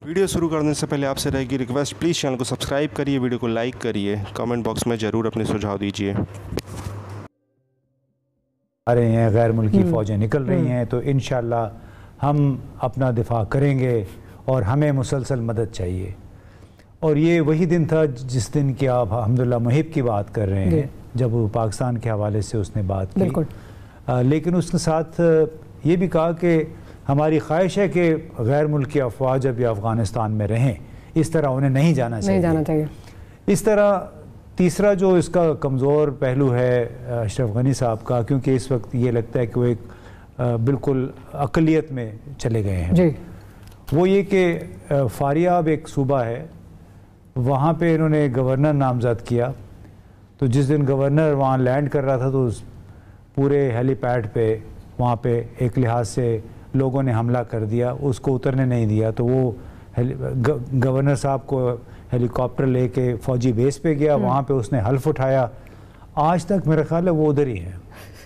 Video शुरू करने से पहले आपसे रहेगी रिक्वेस्ट, प्लीज़ चैनल को सब्सक्राइब करिए, वीडियो को लाइक करिए, कमेंट बॉक्स में ज़रूर अपने सुझाव दीजिए। आ रहे हैं, गैर मुल्की फ़ौजें निकल रही हैं, तो इंशाअल्लाह हम अपना दिफा करेंगे और हमें मुसलसल मदद चाहिए। और ये वही दिन था जिस दिन की आप अल्हम्दुलिल्लाह मुहिब की बात कर रहे हैं, जब वो पाकिस्तान के हवाले से उसने बात की। लेकिन उसके साथ ये भी कहा कि हमारी ख्वाहिश है कि गैर मुल्की अफवाज जब ये अफ़गानिस्तान में रहें, इस तरह उन्हें नहीं जाना चाहिए। इस तरह तीसरा जो इसका कमज़ोर पहलू है अशरफ गनी साहब का, क्योंकि इस वक्त ये लगता है कि वो एक बिल्कुल अक़लियत में चले गए हैं जी। वो ये कि फारियाब एक सूबा है, वहाँ पे इन्होंने गवर्नर नामज़द किया। तो जिस दिन गवर्नर वहाँ लैंड कर रहा था तो उस पूरे हेलीपैड पे वहाँ पे एक लिहाज से लोगों ने हमला कर दिया, उसको उतरने नहीं दिया। तो वो गवर्नर साहब को हेलीकॉप्टर लेके फ़ौजी बेस पे गया, वहाँ पे उसने हल्फ उठाया। आज तक मेरा ख्याल है वो उधर ही है।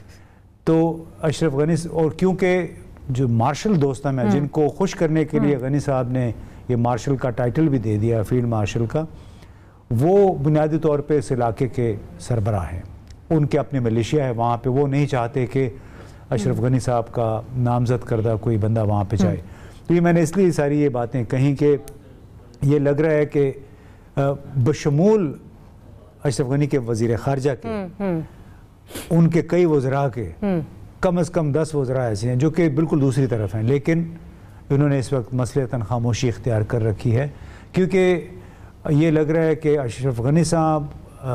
तो अशरफ गनी, और क्योंकि जो मार्शल दोस्त हैं, जिनको खुश करने के लिए गनी साहब ने ये मार्शल का टाइटल भी दे दिया, फील्ड मार्शल का, वो बुनियादी तौर पे इस इलाके के सरबराह हैं। उनके अपने मलेशिया है वहाँ पे, वो नहीं चाहते कि अशरफ गनी साहब का नामज़द करदा कोई बंदा वहाँ पे जाए। तो ये मैंने इसलिए सारी ये बातें कहीं कि ये लग रहा है कि बशमूल अशरफ गनी के वज़ीर ख़ारजा के, उनके कई वज़रा के कम से कम 10 वज़रा ऐसे हैं जो कि बिल्कुल दूसरी तरफ हैं, लेकिन इन्होंने इस वक्त मसलतन खामोशी इख्तियार कर रखी है। क्योंकि ये लग रहा है कि अशरफ गनी साहब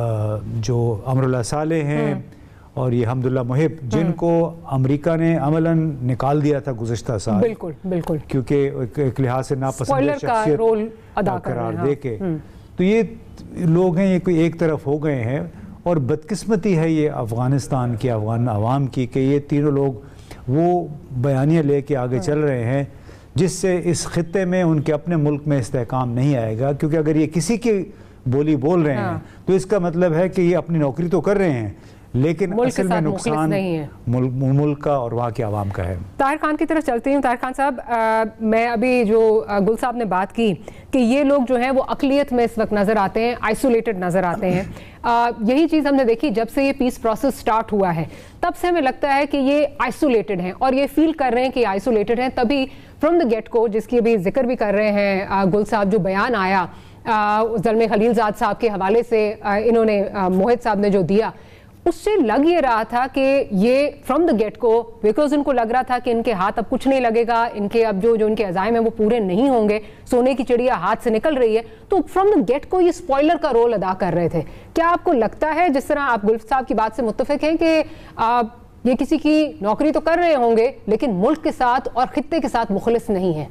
जो अमरुल्लाह साले हैं और ये हम्दुल्लाह मुहिब, जिनको अमेरिका ने अमलन निकाल दिया था गुज़श्ता साल, बिल्कुल क्योंकि एक लिहाज से नापसंद शख्सियत करार दे के, तो ये लोग हैं, ये कोई एक तरफ हो गए हैं। और बदकिस्मती है ये अफ़गानिस्तान की, अफ़गान आवाम की, कि ये तीनों लोग वो बयानियाँ लेके आगे चल रहे हैं जिससे इस खित्ते में उनके अपने मुल्क में इस्तेहकाम नहीं आएगा। क्योंकि अगर ये किसी की बोली बोल रहे हैं तो इसका मतलब है कि ये अपनी नौकरी तो कर रहे हैं, लेकिन असल में नुकसान मुल्क का और वहाँ के आवाम का है। ताहिर खान की तरफ चलती हूँ। ताहिर खान साहब, मैं अभी जो गुल साहब ने बात की कि ये लोग जो हैं वो अक़लियत में इस वक्त नज़र आते हैं, आइसोलेटेड नज़र आते हैं। यही चीज़ हमने देखी जब से ये पीस प्रोसेस स्टार्ट हुआ है, तब से हमें लगता है कि ये आइसोलेटेड हैं और ये फील कर रहे हैं कि आइसोलेटेड हैं। तभी फ्रॉम द गेट को, जिसकी अभी जिक्र भी कर रहे हैं गुल साहब, जो बयान आया ज़ल्मे खलीलज़ाद साहब के हवाले से इन्होंने मोहित साहब ने जो दिया, उससे लग ये रहा था कि ये फ्रॉम द गेट को, बिकॉज उनको लग रहा था कि इनके हाथ अब कुछ नहीं लगेगा, इनके अब जो इनके अज़ाइम है वो पूरे नहीं होंगे, सोने की चिड़िया हाथ से निकल रही है, तो फ्रॉम द गेट को ये स्पॉइलर का रोल अदा कर रहे थे। क्या आपको लगता है, जिस तरह आप गुल साहब की बात से मुत्तफिक हैं, कि ये किसी की नौकरी तो कर रहे होंगे लेकिन मुल्क के साथ और खित्ते के साथ मुखलिस नहीं है?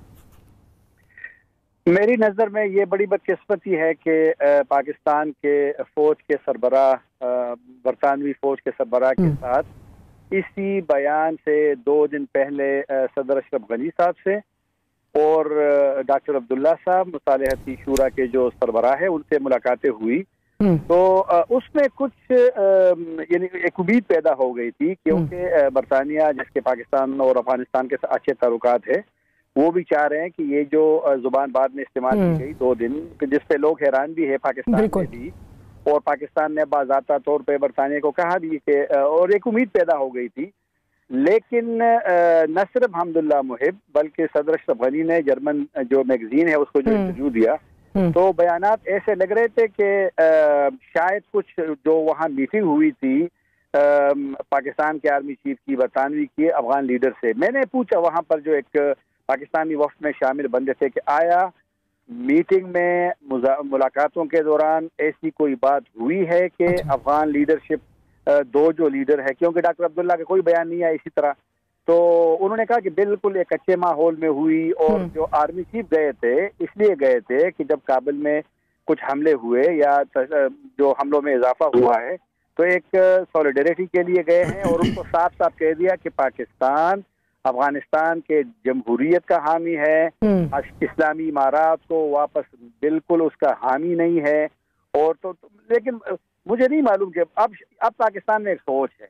मेरी नज़र में ये बड़ी बदकिस्मती है कि पाकिस्तान के फ़ौज के सरबराह, बरतानवी फ़ौज के सरबराह के साथ इसी बयान से 2 दिन पहले सदर अशरफ गनी साहब से और डॉक्टर अब्दुल्ला साहब, मुसालहती शूरा के जो सरबराह है, उनसे मुलाकातें हुई। तो उसमें कुछ यानी एक उम्मीद पैदा हो गई थी, क्योंकि बरतानिया, जिसके पाकिस्तान और अफगानिस्तान के साथ अच्छे ताल्लुकात है, वो भी चाह रहे हैं कि ये जो जुबान बाद में इस्तेमाल की गई 2 दिन, जिस पे लोग हैरान भी है पाकिस्तान में भी, और पाकिस्तान ने बाज़ाब्ता तौर पे बरतानिया को कहा भी कि, और एक उम्मीद पैदा हो गई थी। लेकिन न सिर्फ हम्दुल्लाह मुहिब, बल्कि सदर अशरफ गनी ने जर्मन जो मैगजीन है उसको जो इंटरव्यू दिया, तो बयानात ऐसे लग रहे थे कि शायद कुछ जो वहाँ मीटिंग हुई थी पाकिस्तान के आर्मी चीफ की, बरतानवी की, अफगान लीडर से, मैंने पूछा वहाँ पर जो एक पाकिस्तानी वफ्द में शामिल बंदे थे कि आया मीटिंग में मुलाकातों के दौरान ऐसी कोई बात हुई है कि अफगान लीडरशिप, 2 जो लीडर है, क्योंकि डॉक्टर अब्दुल्ला का कोई बयान नहीं आया इसी तरह, तो उन्होंने कहा कि बिल्कुल एक अच्छे माहौल में हुई। और जो आर्मी चीफ गए थे, इसलिए गए थे कि जब काबुल में कुछ हमले हुए या जो हमलों में इजाफा हुआ है, तो एक सॉलिडरिटी के लिए गए हैं। और उनको साफ साफ कह दिया कि पाकिस्तान अफगानिस्तान के जमहूरियत का हामी है, इस्लामी इमारात को वापस बिल्कुल उसका हामी नहीं है। और तो लेकिन मुझे नहीं मालूम कि अब पाकिस्तान में एक सोच है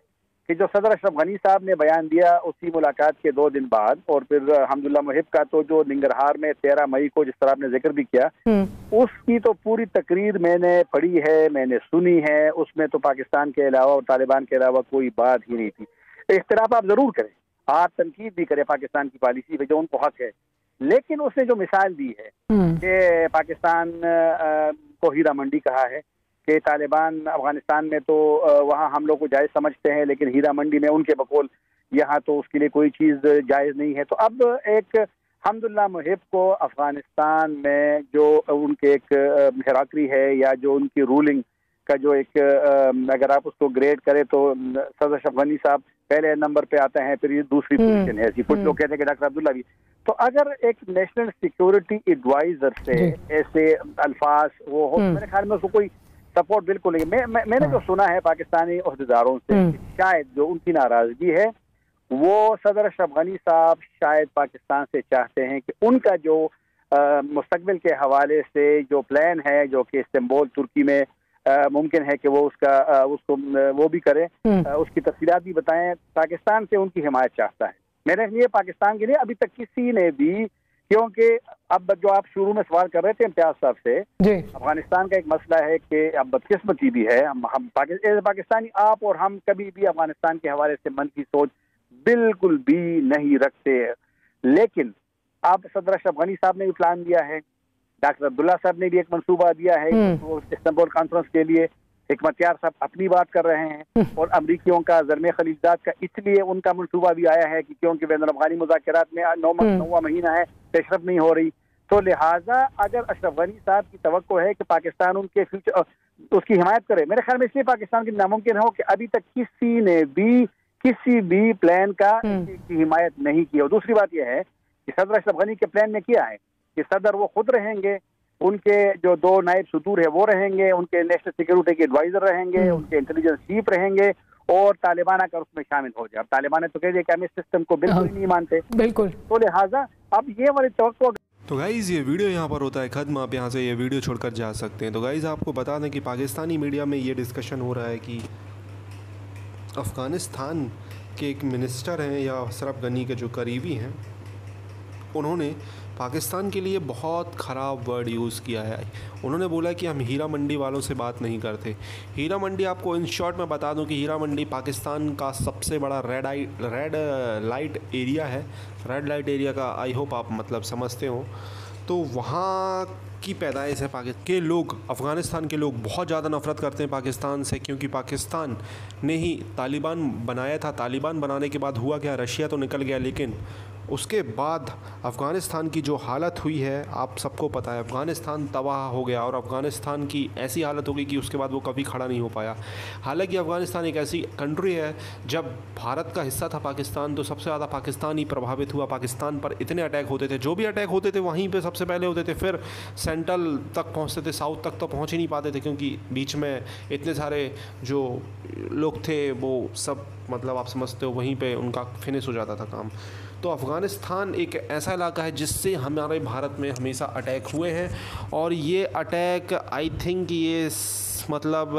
कि जो सदर अशरफ गनी साहब ने बयान दिया उसी मुलाकात के 2 दिन बाद, और फिर हम्दुल्ला मुहिब का तो जो निंगरहार में 13 मई को जिस तरह आपने जिक्र भी किया, उसकी तो पूरी तकरीर मैंने पढ़ी है, मैंने सुनी है। उसमें तो पाकिस्तान के अलावा और तालिबान के अलावा कोई बात ही नहीं थी। इख्तिलाफ आप जरूर करें, आप तनकीद भी करें पाकिस्तान की पॉलिसी पे, जो उनको हक है, लेकिन उसने जो मिसाल दी है कि पाकिस्तान को हीरा मंडी कहा है कि तालिबान अफगानिस्तान में तो वहाँ हम लोग को जायज़ समझते हैं, लेकिन हीरा मंडी में उनके बकौल यहाँ तो उसके लिए कोई चीज़ जायज़ नहीं है। तो अब एक हम्दुल्ला मुहिब को अफगानिस्तान में जो उनके एक हेराकरी है या जो उनकी रूलिंग का जो एक अगर आप उसको ग्रेड करें तो सदर अशरफ गनी साहब पहले नंबर पे आते हैं, फिर ये दूसरी पोजीशन है ऐसी। कुछ लोग कहते हैं कि डॉक्टर अब्दुल्ला भी। तो अगर एक नेशनल सिक्योरिटी एडवाइजर से ऐसे अल्फाज वो हो, मेरे ख्याल में उसको कोई सपोर्ट बिल्कुल नहीं। मैंने जो सुना है पाकिस्तानी ओहदेदारों से, शायद जो उनकी नाराजगी है वो सदर अशरफ गनी साहब शायद पाकिस्तान से चाहते हैं कि उनका जो मुस्तकबिल के हवाले से जो प्लान है, जो कि इस्तांबुल तुर्की में मुमकिन है कि वो उसको वो भी करें, उसकी तफसीलात भी बताएं, पाकिस्तान से उनकी हिमायत चाहता है। मेरे लिए पाकिस्तान के लिए अभी तक किसी ने भी, क्योंकि अब जो आप शुरू में सवाल कर रहे थे इम्तियाज साहब से, अफगानिस्तान का एक मसला है कि अब बदकिस्मती भी है, हम पाकिस्तानी आप और हम कभी भी अफगानिस्तान के हवाले से मन की सोच बिल्कुल भी नहीं रखते। लेकिन अब सदर अशरफ गनी साहब ने भी प्लान दिया है, डॉक्टर अब्दुल्ला साहब ने भी एक मंसूबा दिया है इस्तांबुल कॉन्फ्रेंस के लिए, हिकमत यार साहब अपनी बात कर रहे हैं, और अमरीकियों का ज़रमे खलीजात का इसलिए उनका मंसूबा भी आया है कि क्योंकि बैनुल अफ़गानी मुज़ाकरात में 9वां महीना है, पेशरफ नहीं हो रही। तो लिहाजा अगर अशरफ गनी साहब की तवक्को है कि पाकिस्तान उनके फ्यूचर उसकी हिमायत करे, मेरे ख्याल में इसलिए पाकिस्तान की नामुमकिन हो कि अभी तक किसी भी प्लान का की हिमायत नहीं की। और दूसरी बात यह है कि सदर अशरफ गनी के प्लान में किया है कि सदर वो खुद रहेंगे, उनके जो 2 नायब सदूर है वो रहेंगे, उनके नेशनल सिक्योरिटी के एडवाइजर रहेंगे, उनके इंटेलिजेंस चीफ रहेंगे, और तालिबान आकर उसमें शामिल हो जाए। अब तालिबान ने तो कह दिया कि हम इस सिस्टम को बिल्कुल नहीं मानते, बिल्कुल। तो लिहाजा अब ये वाली तवक्को। तो गाइज़ ये वीडियो यहाँ पर होता है ख़त्म, आप यहाँ से ये वीडियो छोड़कर जा सकते हैं। तो गाइज़ आपको बता दें कि पाकिस्तानी मीडिया में ये डिस्कशन हो रहा है कि अफ़गानिस्तान के एक मिनिस्टर हैं या अशरफ गनी के जो करीबी हैं, उन्होंने पाकिस्तान के लिए बहुत ख़राब वर्ड यूज़ किया है। उन्होंने बोला कि हम हीरा मंडी वालों से बात नहीं करते। हीरा मंडी, आपको इन शॉर्ट में बता दूं कि हीरा मंडी पाकिस्तान का सबसे बड़ा रेड लाइट एरिया है। रेड लाइट एरिया का आई होप आप मतलब समझते हो। तो वहाँ की पैदाइश है पाकिस्तान के लोग, अफ़गानिस्तान के लोग बहुत ज़्यादा नफ़रत करते हैं पाकिस्तान से, क्योंकि पाकिस्तान ने ही तालिबान बनाया था। तालिबान बनाने के बाद हुआ क्या, रशिया तो निकल गया, लेकिन उसके बाद अफ़गानिस्तान की जो हालत हुई है आप सबको पता है। अफ़गानिस्तान तबाह हो गया और अफ़गानिस्तान की ऐसी हालत हो गई कि उसके बाद वो कभी खड़ा नहीं हो पाया। हालांकि अफ़गानिस्तान एक ऐसी कंट्री है, जब भारत का हिस्सा था पाकिस्तान तो सबसे ज़्यादा पाकिस्तान ही प्रभावित हुआ। पाकिस्तान पर इतने अटैक होते थे, जो भी अटैक होते थे वहीं पर सबसे पहले होते थे, फिर सेंट्रल तक पहुँचते थे, साउथ तक तो पहुँच ही नहीं पाते थे, क्योंकि बीच में इतने सारे जो लोग थे वो सब मतलब आप समझते हो वहीं पे उनका फिनिश हो जाता था काम। तो अफ़गानिस्तान एक ऐसा इलाका है जिससे हमारे भारत में हमेशा अटैक हुए हैं, और ये अटैक आई थिंक ये मतलब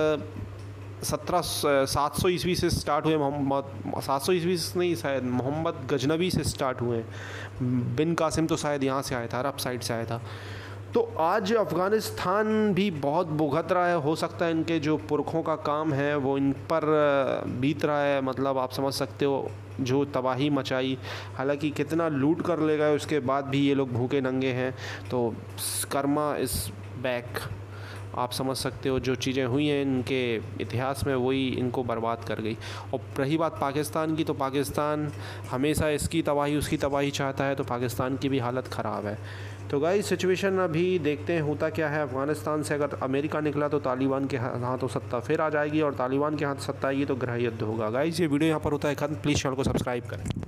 700 ईस्वी से स्टार्ट हुए। 700 ईस्वी से नहीं, शायद मोहम्मद गजनवी से स्टार्ट हुए। बिन कासिम तो शायद यहाँ से आया था, अरब साइड से आया था। तो आज अफ़गानिस्तान भी बहुत भुगत रहा है। हो सकता है इनके जो पुरखों का काम है वो इन पर बीत रहा है, मतलब आप समझ सकते हो जो तबाही मचाई। हालांकि कितना लूट कर ले गए उसके बाद भी ये लोग भूखे नंगे हैं। तो कर्मा इज़ बैक, आप समझ सकते हो जो चीज़ें हुई हैं इनके इतिहास में वही इनको बर्बाद कर गई। और रही बात पाकिस्तान की, तो पाकिस्तान हमेशा इसकी तबाही उसकी तबाही चाहता है, तो पाकिस्तान की भी हालत ख़राब है। तो गाइस सिचुएशन अभी देखते हैं होता क्या है। अफ़गानिस्तान से अगर अमेरिका निकला तो तालिबान के हाथों सत्ता फिर आ जाएगी, और तालिबान के हाथ सत्ता आएगी तो गृह युद्ध होगा। गाइस ये वीडियो यहाँ पर होता है ख़त्म। प्लीज़ चैनल को सब्सक्राइब करें।